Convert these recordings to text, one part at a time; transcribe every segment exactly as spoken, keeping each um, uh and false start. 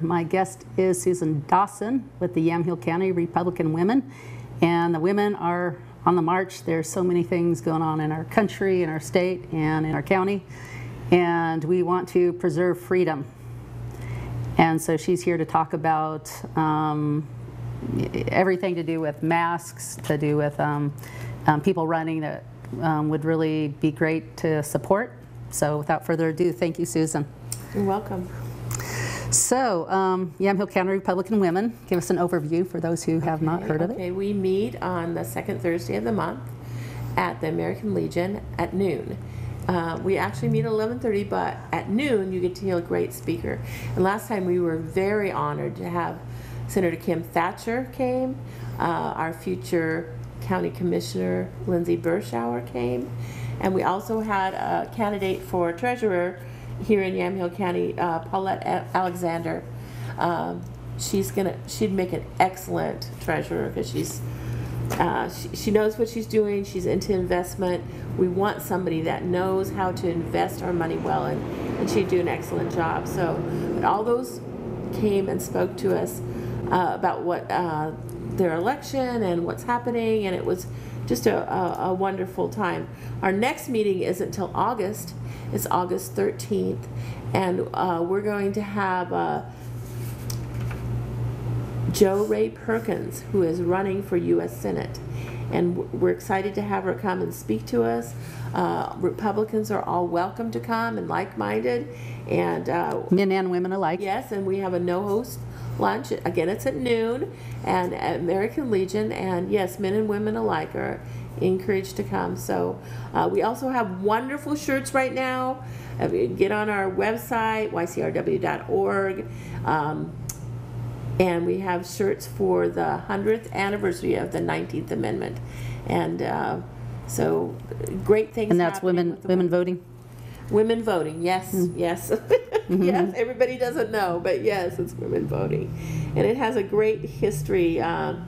My guest is Susan Dawson with the Yamhill County Republican Women, and the women are on the march. There's so many things going on in our country, in our state, and in our county, and we want to preserve freedom. And so she's here to talk about um, everything to do with masks, to do with um, um, people running that um, would really be great to support. So without further ado, thank you, Susan. You're welcome. So, um, Yamhill County Republican Women, give us an overview for those who have okay, not heard of it. Okay, we meet on the second Thursday of the month at the American Legion at noon. Uh, we actually meet at eleven thirty, but at noon you get to hear a great speaker. And last time we were very honored to have Senator Kim Thatcher came, uh, our future County Commissioner Lindsay Bershauer came, and we also had a candidate for treasurer here in Yamhill County, uh, Paulette Alexander. Um, she's gonna, she'd make an excellent treasurer because she's, uh, she, she knows what she's doing. She's into investment. We want somebody that knows how to invest our money well, and, and she'd do an excellent job. So, but all those came and spoke to us uh, about what uh, their election and what's happening, and it was just a, a, a wonderful time. Our next meeting isn't until August. It's August thirteenth, and uh, we're going to have uh, Jo Rae Perkins, who is running for U S Senate, and we're excited to have her come and speak to us. Uh, Republicans are all welcome to come and like-minded, and uh, men and women alike. Yes, and we have a no-host lunch. Again, it's at noon, and at American Legion, and yes, men and women alike are encouraged to come. So uh, we also have wonderful shirts right now. Uh, get on our website, y c r w dot org, um, and we have shirts for the hundredth anniversary of the nineteenth Amendment, and uh, so great things. And that's women women voting. Women voting, yes, mm. yes. Mm-hmm. Yes, everybody doesn't know, but yes, it's women voting. And it has a great history. Um,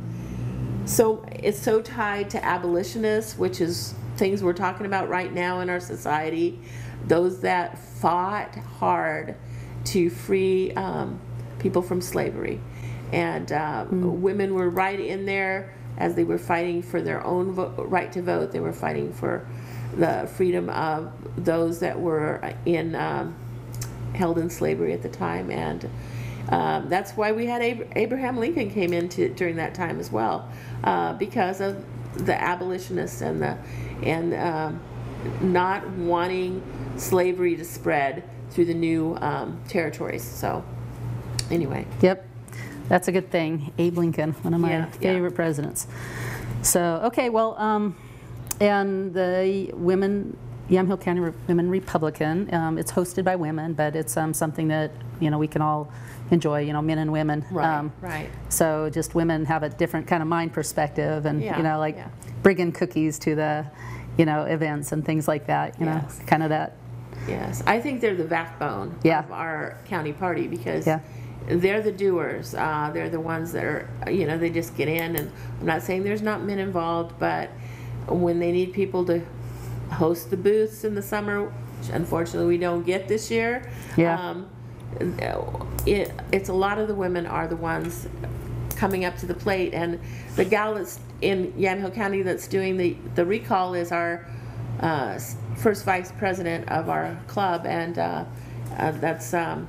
so it's so tied to abolitionists, which is things we're talking about right now in our society. Those that fought hard to free um, people from slavery. And um, mm. women were right in there as they were fighting for their own vo- right to vote. They were fighting for the freedom of those that were in um, held in slavery at the time, and um, that's why we had Ab- Abraham Lincoln came into during that time as well, uh, because of the abolitionists and the and um, not wanting slavery to spread through the new um, territories. So, anyway. Yep, that's a good thing. Abe Lincoln, one of my yeah, favorite yeah. presidents. So, okay, well, um, and the women. Yamhill County Re- Women Republican. Um, it's hosted by women, but it's um, something that you know we can all enjoy. You know, men and women. Right. Um, right. So just women have a different kind of mind perspective, and yeah, you know, like yeah. bringing cookies to the, you know, events and things like that. You yes. know, kind of that. Yes, I think they're the backbone yeah. of our county party because. Yeah. They're the doers. Uh, they're the ones that are, you know, they just get in. And I'm not saying there's not men involved, but when they need people to host the booths in the summer, which unfortunately we don't get this year. Yeah. Um, it, it's a lot of the women are the ones coming up to the plate, and the gal that's in Yamhill County that's doing the, the recall is our uh, first vice president of our club, and uh, uh, that's um,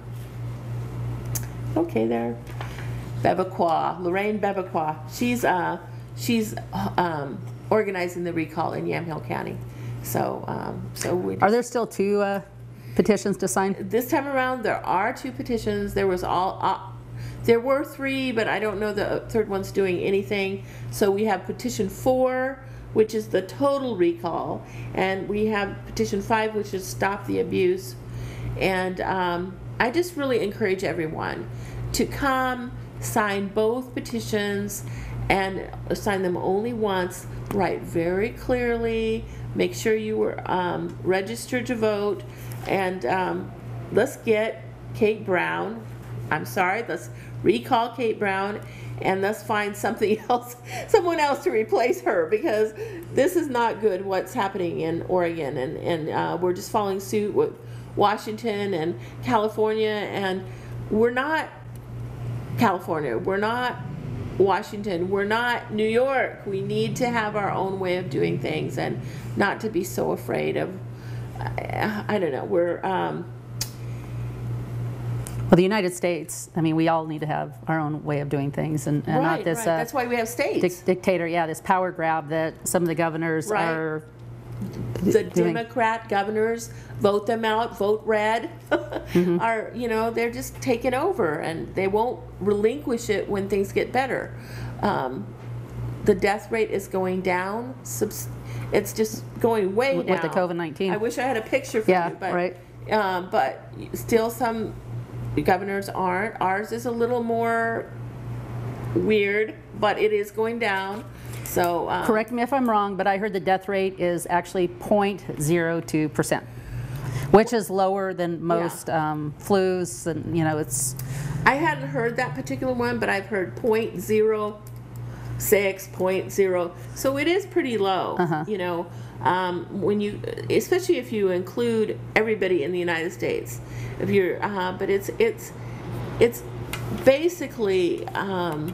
okay there, Bebequa, Lorraine Bebequa. She's uh, she's um, organizing the recall in Yamhill County. So, um, so we. Are there still two uh, petitions to sign? This time around, there are two petitions. There was all, uh, there were three, but I don't know the third one's doing anything. So we have petition four, which is the total recall, and we have petition five, which is stop the abuse. And um, I just really encourage everyone to come sign both petitions and sign them only once. Write very clearly. Make sure you were um, registered to vote, and um, let's get Kate Brown. I'm sorry, let's recall Kate Brown, and let's find something else, someone else to replace her, because this is not good what's happening in Oregon, and, and uh, we're just following suit with Washington and California, and we're not California. We're not Washington. We're not New York. We need to have our own way of doing things and not to be so afraid of, I, I don't know, we're, um, well, the United States, I mean, we all need to have our own way of doing things, and, and right, not this right. uh, That's why we have states. dic- dictator, yeah, this power grab that some of the governors Right. are The doing. Democrat governors, vote them out, vote red, Mm-hmm. are, you know, they're just taking over, and they won't relinquish it when things get better. Um, the death rate is going down. Subs- it's just going way With down. the COVID nineteen. I wish I had a picture for Yeah, you, but right. um, but still some governors aren't. Ours is a little more weird, but it is going down. So um, Correct me if I'm wrong, but I heard the death rate is actually zero point zero two percent, which is lower than most um, flus, and you know, it's. I hadn't heard that particular one, but I've heard point zero six, point zero. So it is pretty low, Uh-huh. you know, um, when you, especially if you include everybody in the United States. If you're, uh, but it's it's it's basically um,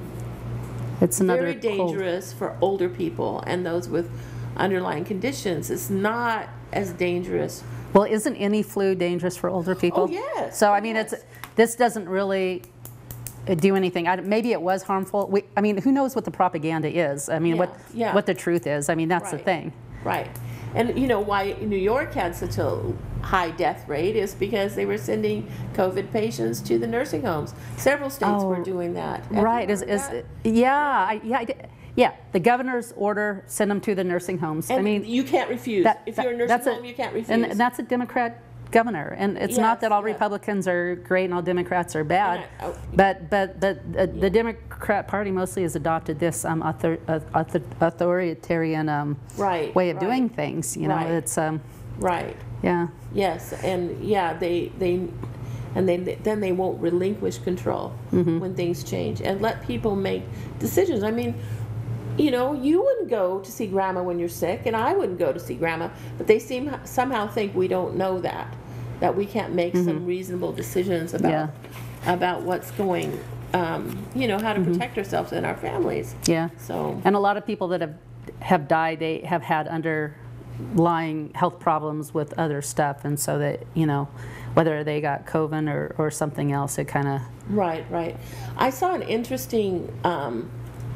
It's another very cold- dangerous for older people and those with underlying conditions. It's not as dangerous. Well, isn't any flu dangerous for older people? Oh, yes. So Oh, I mean, yes. it's this doesn't really uh, do anything. I, maybe it was harmful. We, I mean, who knows what the propaganda is? I mean, Yeah, what yeah. what the truth is? I mean, that's the Right. thing. Right. And you know why New York had such a high death rate is because they were sending COVID patients to the nursing homes. Several states were Oh, doing that. Have you Right? Is heard is that? yeah? I, yeah. I did. Yeah. The governor's order send them to the nursing homes. And I mean, you can't refuse. that- if you're a that- nursing that's a- home, you can't refuse. And, and that's a Democrat governor. And it's not Yes, that all yeah. Republicans are great and all Democrats are bad, And I- oh, but but but uh, the Democrat Party mostly has adopted this um, author, uh, author, authoritarian um, Right, way of right. doing things. You know, Right. it's um, right. yeah. Yes, and yeah, they they and they then they won't relinquish control Mm-hmm. when things change and let people make decisions. I mean, you know, you wouldn't go to see grandma when you're sick, and I wouldn't go to see grandma, but they seem somehow think we don't know that, that we can't make some reasonable decisions about Mm-hmm. Yeah. about what's going, um, you know, how to protect ourselves and our families. Yeah. So And a lot of people that have have died, they have had underlying health problems with other stuff, and so that, you know, whether they got COVID or, or something else, it kind of. right, right. I saw an interesting um,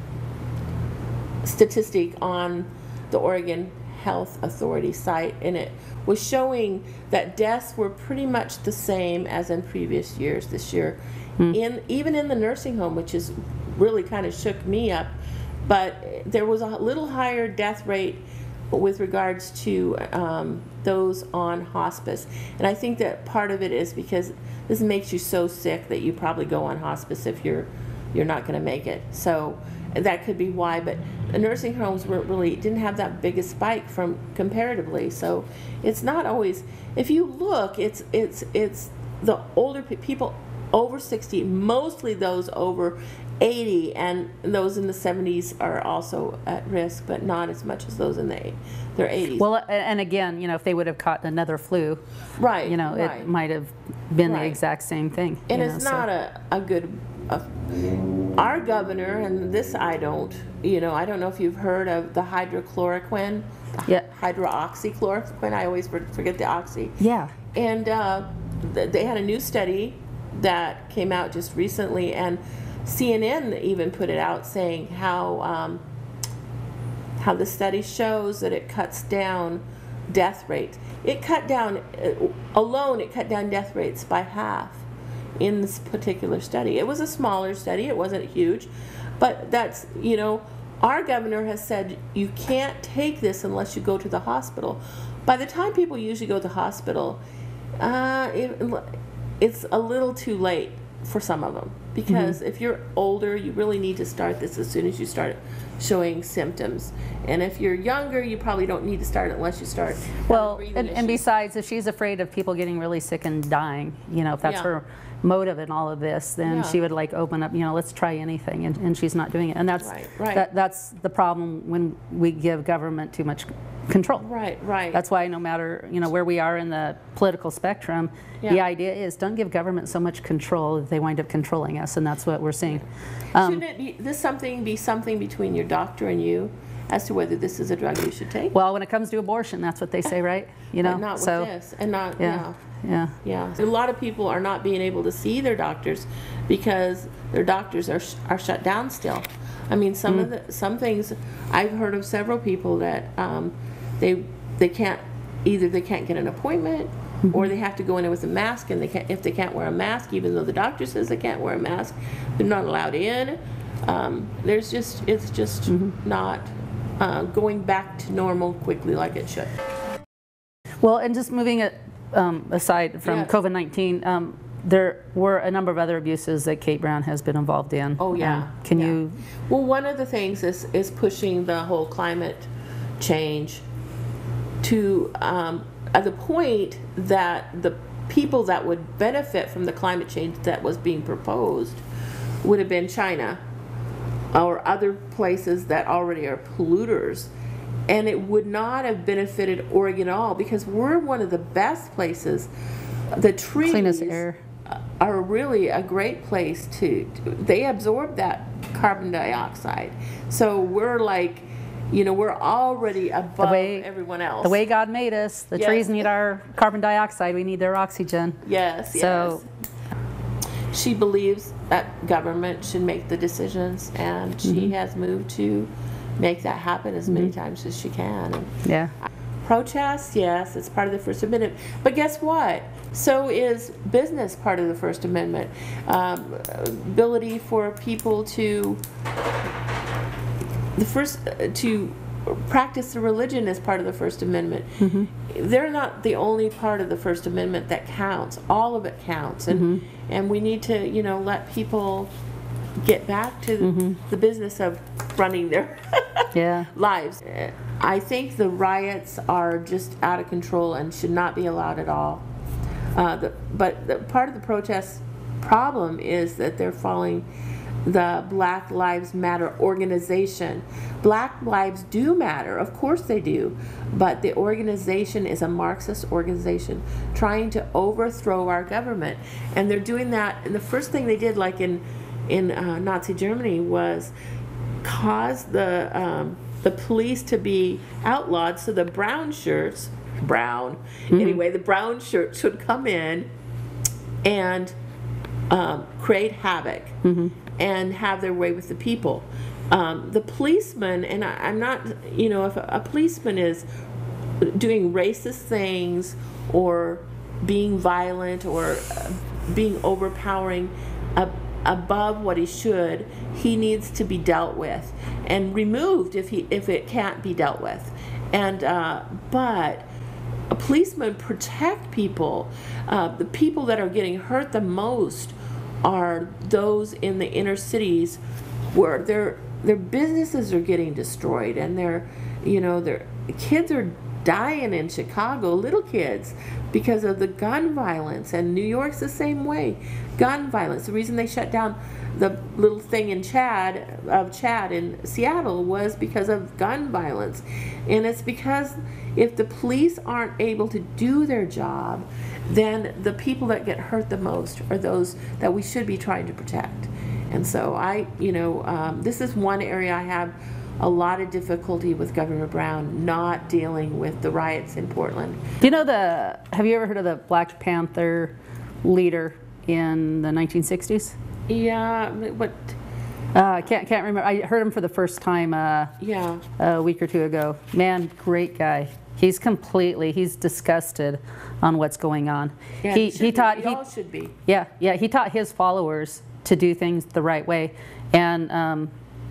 statistic on the Oregon Health Authority site, and it was showing that deaths were pretty much the same as in previous years this year, in even in the nursing home, which is really kind of shook me up. But there was a little higher death rate with regards to um, those on hospice, and I think that part of it is because this makes you so sick that you probably go on hospice if you're you're not going to make it. So that could be why. But the nursing homes were really didn't have that big a spike from comparatively. So it's not always. If you look, it's it's it's the older pe- people over sixty, mostly those over eighty, and those in the seventies are also at risk, but not as much as those in the their eighties. Well, a- and again, you know, if they would have caught another flu, right, you know, right. it might have been Right. the exact same thing. And you it's know, so- not a, a good, a, our governor, and this I don't, you know, I don't know if you've heard of the hydrochloroquine, the Yeah. hydroxychloroquine, I always for- forget the oxy. Yeah. And uh, th- they had a new study that came out just recently, and C N N even put it out saying how um, how the study shows that it cuts down death rates. It cut down, uh, alone it cut down death rates by half in this particular study. It was a smaller study, it wasn't huge, but that's, you know, our governor has said you can't take this unless you go to the hospital. By the time people usually go to the hospital, uh, it, it's a little too late for some of them, because if you're older, you really need to start this as soon as you start showing symptoms. And if you're younger, you probably don't need to start it unless you start having Well, breathing and, and issues. besides, if she's afraid of people getting really sick and dying, you know, if that's Yeah. her motive in all of this, then Yeah. she would like open up, you know, let's try anything, and, and she's not doing it. And that's Right, right. That, that's the problem when we give government too much control. Right, right. That's why no matter, you know, where we are in the political spectrum, Yeah. the idea is don't give government so much control that they wind up controlling us, and that's what we're seeing. Um, Shouldn't it be, this something be something between your doctor and you as to whether this is a drug you should take? well, when it comes to abortion, that's what they say, right? You know, But not with so this, and not, yeah, yeah. yeah. Yeah, a lot of people are not being able to see their doctors because their doctors are sh- are shut down still. I mean, some of the some things I've heard of several people that um, they they can't either they can't get an appointment or they have to go in with a mask, and they can't if they can't wear a mask, even though the doctor says they can't wear a mask, they're not allowed in. Um, there's just it's just not uh, going back to normal quickly like it should. Well, and just moving it um, aside from Yes. COVID nineteen, um, there were a number of other abuses that Kate Brown has been involved in. Oh yeah. Um, can yeah. you? Well, one of the things is is pushing the whole climate change to um, at the point that the people that would benefit from the climate change that was being proposed would have been China or other places that already are polluters. And it would not have benefited Oregon at all because we're one of the best places. The trees Cleanest air. are really a great place to, they absorb that carbon dioxide. So we're like, you know, we're already above way- everyone else. The way God made us, the Yes. trees need our carbon dioxide, we need their oxygen. Yes, So- yes. She believes that government should make the decisions, and she Mm-hmm. has moved to make that happen as many times as she can. And Yeah. protests, yes, it's part of the First Amendment. But guess what? So is business part of the First Amendment. Um, ability for people to the first uh, to practice the religion is part of the First Amendment. Mm-hmm. They're not the only part of the First Amendment that counts. All of it counts, and Mm-hmm. and we need to, you know, let people get back to Mm-hmm. the business of running their Yeah. lives. I think the riots are just out of control and should not be allowed at all. Uh, the, but the, part of the protest problem is that they're following the Black Lives Matter organization. Black lives do matter, of course they do, but the organization is a Marxist organization trying to overthrow our government. And they're doing that, and the first thing they did, like in, in uh, Nazi Germany, was cause the, um, the police to be outlawed, so the brown shirts, brown, anyway, the brown shirts should come in and um, create havoc and have their way with the people. Um, the policeman, and I, I'm not, you know, if a, a policeman is doing racist things or being violent or uh, being overpowering uh, above what he should, he needs to be dealt with and removed if he if it can't be dealt with. And uh, but a policeman protect people. Uh, the people that are getting hurt the most are those in the inner cities where their their businesses are getting destroyed, and their you know their kids are dying in Chicago, little kids, because of the gun violence. And New York's the same way. Gun violence. The reason they shut down the little thing in Chad of Chad in Seattle was because of gun violence. And it's because if the police aren't able to do their job, then the people that get hurt the most are those that we should be trying to protect. And so I, you know, um, this is one area I have a lot of difficulty with Governor Brown not dealing with the riots in Portland. Do you know the, have you ever heard of the Black Panther leader in the nineteen sixties? Yeah, but Uh, I can't, can't remember. I heard him for the first time uh, yeah, a week or two ago. Man, great guy. He's completely, he's disgusted on what's going on. yeah, he should he be. taught, We he, all should be. yeah, yeah, he taught his followers to do things the right way and, um,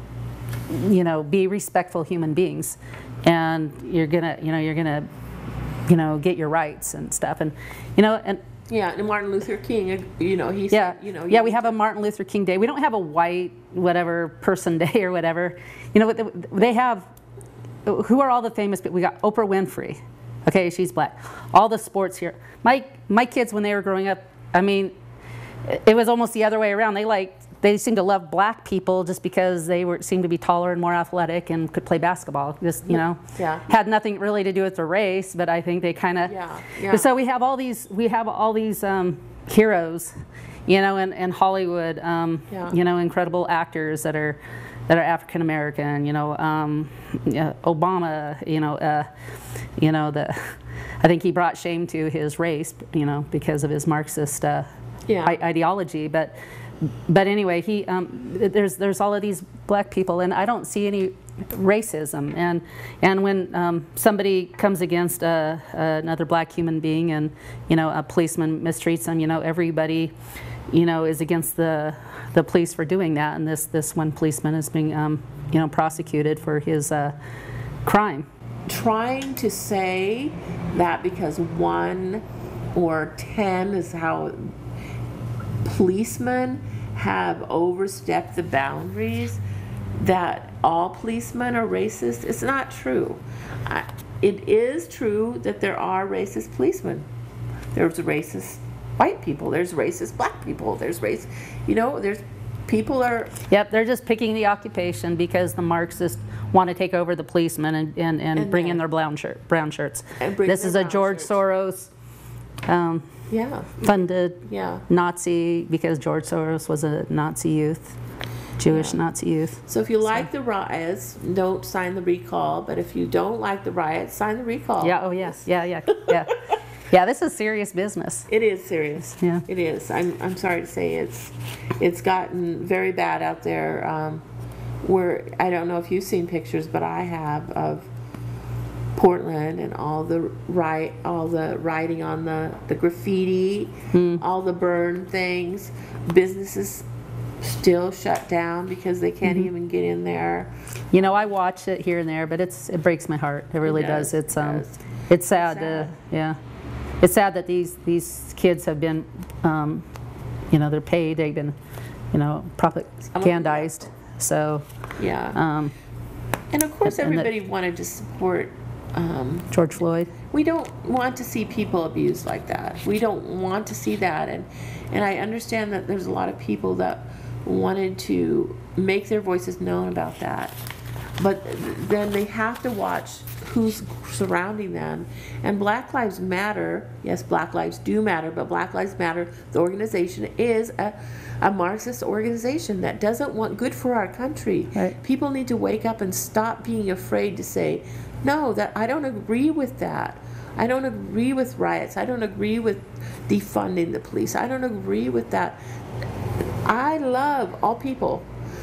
you know, be respectful human beings. And you're gonna, you know, you're gonna, you know, get your rights and stuff. And, you know, and Yeah, and Martin Luther King, you know, he yeah, said, you know, yeah, you we need have a Martin Luther King Day. We don't have a white whatever person day or whatever. You know what they have? Who are all the famous people? We got Oprah Winfrey. Okay, she's black. All the sports here. My my kids when they were growing up, I mean, it was almost the other way around. They liked they seem to love black people just because they were seemed to be taller and more athletic and could play basketball. Just, you know, Yeah. had nothing really to do with the race, but I think they kind of. Yeah, yeah. So we have all these we have all these um, heroes, you know, in, in Hollywood. Um, Yeah. You know, incredible actors that are that are African American. You know, um, yeah, Obama. You know, uh, you know the. I think he brought shame to his race, you know, because of his Marxist uh, Yeah. I- ideology. But, but anyway, he um, there's there's all of these black people, and I don't see any racism. And and when um, somebody comes against uh, another black human being, and you know, a policeman mistreats them, you know, everybody, you know, is against the the police for doing that. And this this one policeman is being um, you know, prosecuted for his uh, crime. Trying to say that because one or ten is how policemen have overstepped the boundaries, that all policemen are racist, it's not true. I, it is true that there are racist policemen. There's racist white people, there's racist black people, there's race, you know, there's people are... Yep, they're just picking the occupation because the Marxists want to take over the policemen and, and, and, And bring then- in their brown, shirt, brown shirts. And bring This their is a brown George shirts. Soros um, Yeah, funded yeah. Nazi, because George Soros was a Nazi youth, Jewish Yeah. Nazi youth. So if you like the riots, don't sign the recall. But if you don't like the riots, sign the recall. Yeah, oh yes, yeah, yeah, yeah. Yeah, this is serious business. It is serious. Yeah. It is. I'm, I'm sorry to say it's it's gotten very bad out there. Um, where I don't know if you've seen pictures, but I have, of Portland and all the riot, all the writing on the the graffiti, all the burn things. Businesses still shut down because they can't even get in there. You know, I watch it here and there, but it's it breaks my heart. It really does, does. It's it um, does. it's sad, sad. to yeah, it's sad that these these kids have been, um, you know, they're paid. They've been, you know, propagandized. So Yeah. um, And of course, and- and that- everybody wanted to support. Um, George Floyd. We don't want to see people abused like that. We don't want to see that. And, and I understand that there's a lot of people that wanted to make their voices known about that. But then they have to watch who's surrounding them. And Black Lives Matter, yes, Black Lives do matter, but Black Lives Matter, the organization, is a, a Marxist organization that doesn't want good for our country. Right. People need to wake up and stop being afraid to say, no, that I don't agree with that. I don't agree with riots. I don't agree with defunding the police. I don't agree with that. I love all people.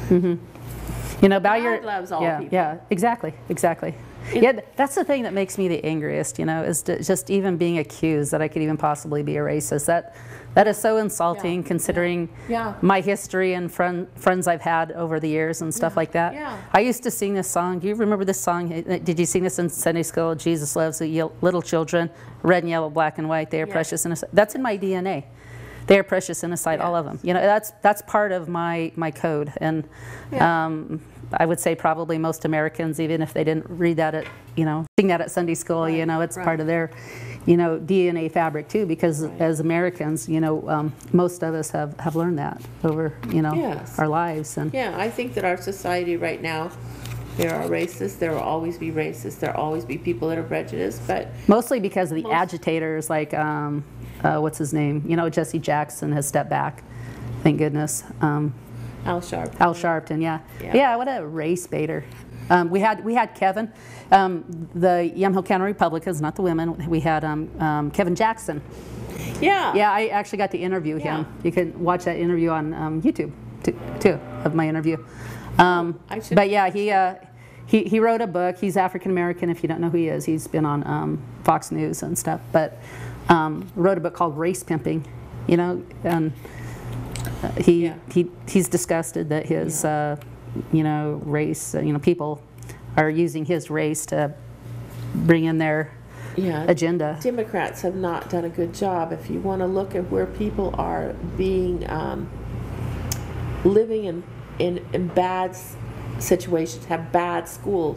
You know, about God your loves all yeah, people. yeah, exactly, exactly. It- yeah, th- that's the thing that makes me the angriest. You know, is to just even being accused that I could even possibly be a racist. That that is so insulting, Yeah, considering yeah. my history and friend, friends I've had over the years and stuff Yeah, like that. yeah. I used to sing this song. Do you remember this song? Uh, Did you sing this in Sunday school? Jesus loves the ye- little children, red and yellow, black and white. They are Yeah. precious in His. That's in my D N A. They are precious in His sight, all of them. Yes. You know, that's that's part of my my code, and Yeah. um, I would say probably most Americans, even if they didn't read that at, you know, sing that at Sunday school, you Right, know, it's right. part of their, you know, D N A fabric too, because Right. as Americans, you know, um, most of us have, have learned that over, you know, Yes. our lives. And Yeah, I think that our society right now, there are racists, there will always be racists, there will always be people that are prejudiced, but mostly because of the Most- agitators, like, um, uh, what's his name? You know, Jesse Jackson has stepped back, thank goodness. Um, Al Sharpton. Al Sharpton, yeah. Yeah. Yeah, what a race baiter. Um, we had we had Kevin, um, the Yamhill County Republicans, not the women. We had um, um, Kevin Jackson. Yeah. Yeah, I actually got to interview him. Yeah. You can watch that interview on um, YouTube too, too, of my interview. Um, I should- but yeah, he, uh, he he wrote a book. He's African American. If you don't know who he is, he's been on um, Fox News and stuff. But um, wrote a book called Race Pimping. You know, and uh, he Yeah. he he's disgusted that his uh, you know race, uh, you know, people are using his race to bring in their Yeah. agenda. Democrats have not done a good job. If you want to look at where people are being um, living in, in in bad s- situations, have bad schools,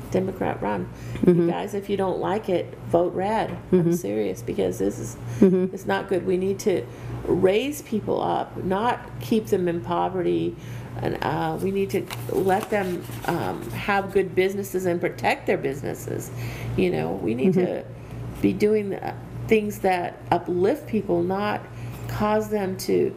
Democrat run. Mm-hmm. You guys, if you don't like it, vote red. Mm-hmm. I'm serious, because this is Mm-hmm. it's not good. We need to raise people up, not keep them in poverty. And uh, we need to let them um, have good businesses and protect their businesses. You know, we need Mm-hmm. to be doing the things that uplift people, not cause them to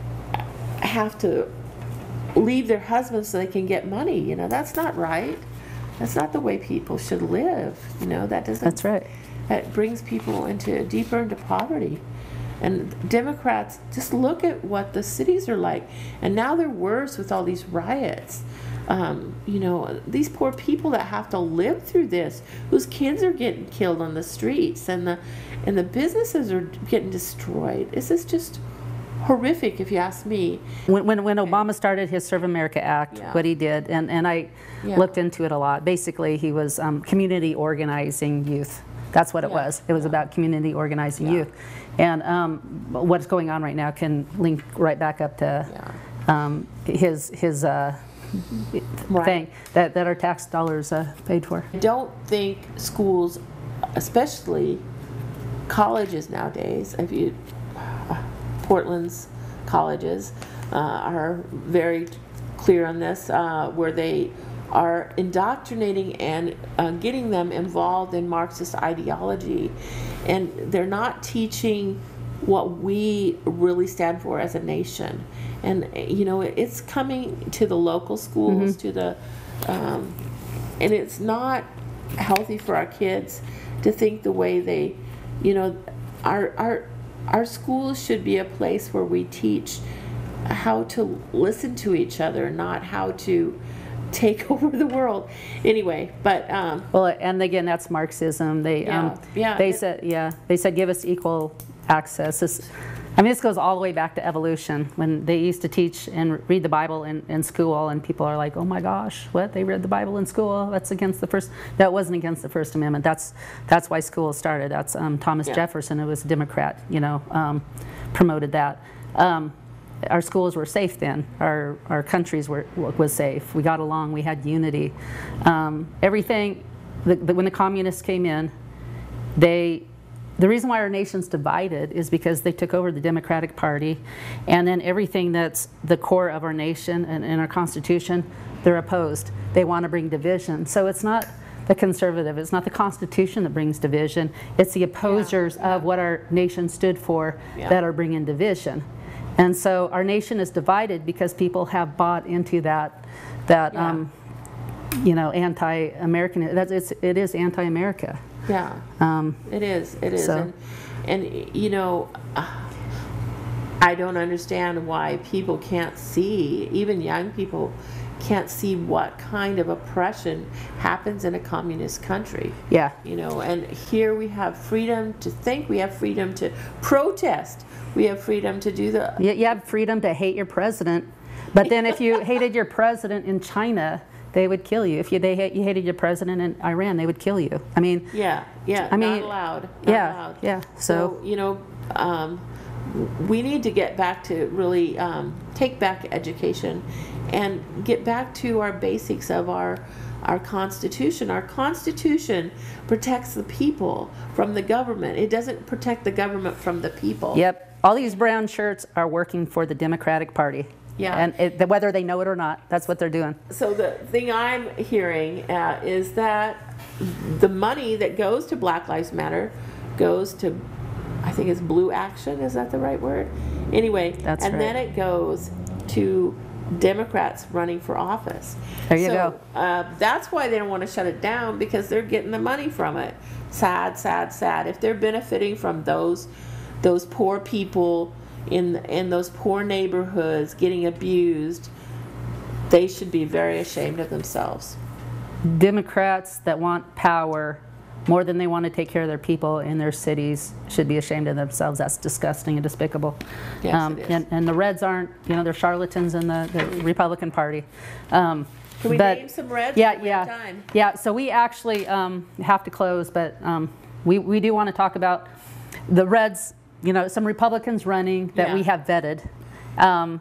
have to leave their husbands so they can get money. You know, that's not right. That's not the way people should live. You know, that doesn't. That's right. That brings people into deeper into poverty. And Democrats, just look at what the cities are like. And now they're worse with all these riots. Um, you know, these poor people that have to live through this, whose kids are getting killed on the streets, and the and the businesses are getting destroyed. This is just horrific, if you ask me. When, when, when Obama started his Serve America Act, Yeah. what he did, and, and I Yeah. looked into it a lot, basically he was um, community organizing youth. That's what it Yeah. was. It was Yeah. about community organizing Yeah. youth. And um, what's going on right now can link right back up to Yeah. um, his, his uh, Right. thing that, that our tax dollars uh, paid for. I don't think schools, especially colleges nowadays, if you, Portland's colleges uh, are very clear on this, uh, where they are indoctrinating and uh, getting them involved in Marxist ideology, and they're not teaching what we really stand for as a nation. And you know, it's coming to the local schools, to the um, and it's not healthy for our kids to think the way they, you know, our our our schools should be a place where we teach how to listen to each other, not how to take over the world. Anyway, but um, Well, and again, that's Marxism. They, Yeah, um, yeah, they it- said, yeah, they said give us equal access. This, I mean, this goes all the way back to evolution, when they used to teach and read the Bible in, in school, and people are like, oh my gosh, what? They read the Bible in school? That's against the first. That wasn't against the First Amendment. That's that's why school started. That's um, Thomas Yeah. Jefferson, who was a Democrat, you know, um, promoted that. Um, our schools were safe then. Our our countries were was safe. We got along. We had unity. Um, everything. The, the, when the communists came in, they. The reason why our nation's divided is because they took over the Democratic Party, and then everything that's the core of our nation and in our Constitution, they're opposed. They want to bring division. So it's not the conservative, it's not the Constitution that brings division, it's the opposers Yeah, yeah. of what our nation stood for Yeah. that are bringing division. And so our nation is divided because people have bought into that, that Yeah. um, you know, anti-American, that's, it's, it is anti-America. yeah. Um, It is, it is. So- And, and, you know, I don't understand why people can't see, even young people can't see what kind of oppression happens in a communist country. yeah. You know, and here we have freedom to think, we have freedom to protest, we have freedom to do the, You, you have freedom to hate your president, but then if you hated your president in China, they would kill you. If you, they hate, you hated your president in Iran, they would kill you. I mean, yeah, yeah, I mean, not allowed, not yeah, allowed. yeah, So, so- you know, um, we need to get back to really um, take back education and get back to our basics of our our Constitution. Our Constitution protects the people from the government. It doesn't protect the government from the people. yep, all these brown shirts are working for the Democratic Party. Yeah. And it, whether they know it or not, that's what they're doing. So the thing I'm hearing uh, is that the money that goes to Black Lives Matter goes to, I think it's Blue Action, is that the right word? Anyway, That's and then right. it goes to Democrats running for office. There you so, go. Uh, that's why they don't want to shut it down, because they're getting the money from it. Sad, sad, sad. If they're benefiting from those those poor people in in those poor neighborhoods getting abused, they should be very ashamed of themselves. Democrats that want power more than they want to take care of their people in their cities should be ashamed of themselves. That's disgusting and despicable. Yes, um, it is. And, and the Reds aren't, you know, they're charlatans in the, the Republican Party. Um, Can we but- name some Reds? Yeah, We have yeah, time. yeah. So we actually um, have to close, but um, we we do want to talk about the Reds. You know, some Republicans running that Yeah. we have vetted, um,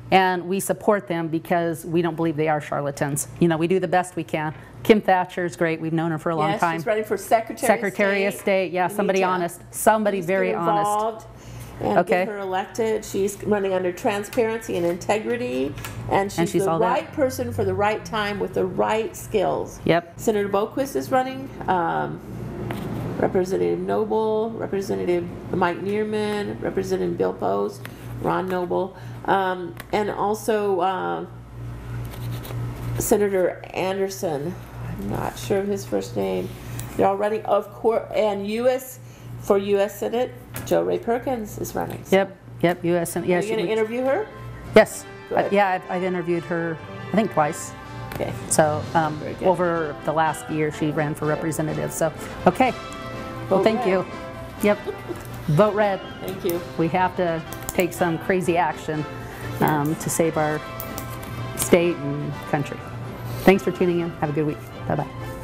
and we support them because we don't believe they are charlatans. You know, we do the best we can. Kim Thatcher is great. We've known her for a long Yes, time. she's running for Secretary, Secretary of of State. State, yeah, We somebody need to honest, somebody please very get honest. involved And Okay. get her elected. She's running under transparency and integrity, and she's, she's the all that. right person for the right time with the right skills. Yep. Senator Boquist is running. Um, Representative Noble, Representative Mike Neerman, Representative Bill Post, Ron Noble, um, and also uh, Senator Anderson. I'm not sure of his first name. They're all running, of course, and U S for U S Senate, Joe Ray Perkins is running. So Yep, yep, U S and, yeah, Are she you going to was- interview her? Yes, Good. Uh, yeah, I've, I've interviewed her, I think twice. Okay. So, um, Very good. over the last year, she ran for representative, so, okay. Well, Vote thank red. you. Yep, vote red. Thank you. We have to take some crazy action um, to save our state and country. Thanks for tuning in. Have a good week. Bye-bye.